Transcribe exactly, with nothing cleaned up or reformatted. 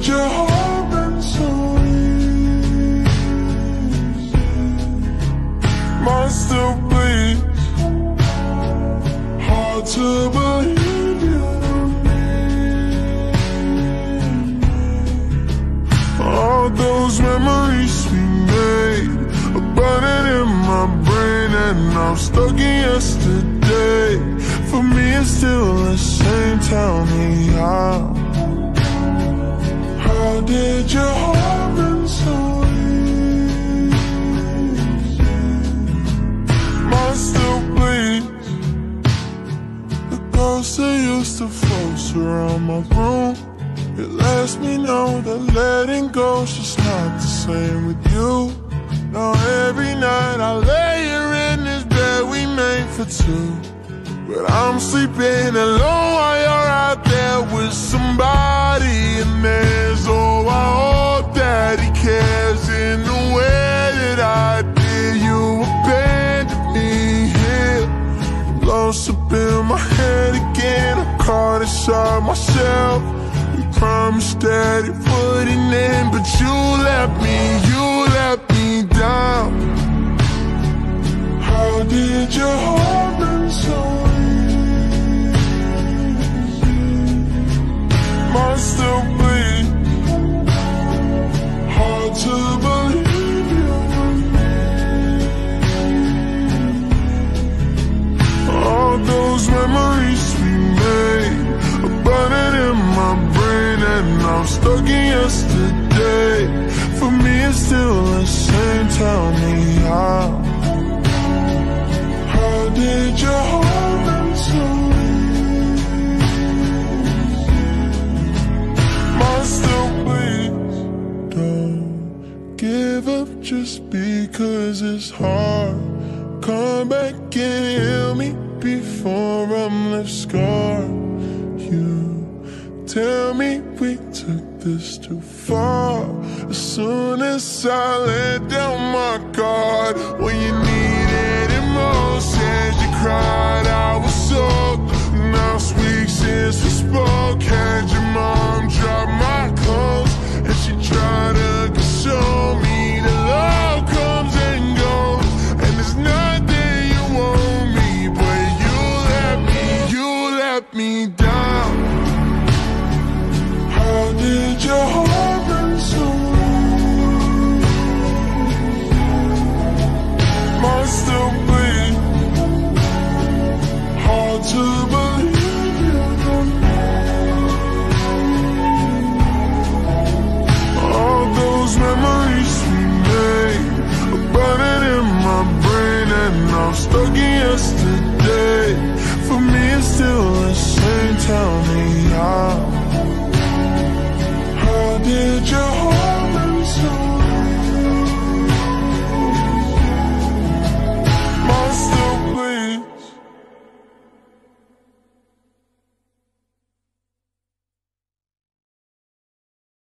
did your heart bend so easy? Mine still bleeds. Hard to believe you don't need me. All those memories we made are burning in my brain, and I'm stuck in yesterday. For me it's still the same. Tell me how. How did your heart bend so easy? Mine still bleeds. The ghosts that used to float around my room, it lets me know that letting go's just not the same with you. Now every night I lay here in this bed we made for two, but I'm sleeping alone while you're out there with somebody. And there's, oh, I hope that he cares in the way that I did. You abandoned me here, lost up in my head again. I'm caught inside myself. You promised that it wouldn't end, but you let me, you let me down. How did your heart bend so easy? Mine still bleeds. Hard to believe you were me. All those memories we made are burning in my brain, and I'm stuck in yesterday. For me it's still the same. Tell me how. How did your heart bend so easy? Mine still bleeds. Don't give up just because it's hard. Come back and heal me before I'm left scarred. You tell me we took this too far. As soon as I let down my guard, when you needed it most, as you cried, I was soaked. Now it's weeks since we spoke. Had your mom drop my clothes, and she tried to console me. The love comes and goes, and there's nothing you owe me, but you let me, you let me down. How did your heart bend so easy? Mine still bleeds. Hard to believe you don't need. All those memories we made are burning in my brain, and I'm stuck in yesterday. For me it's still the same. Tell me how. How did your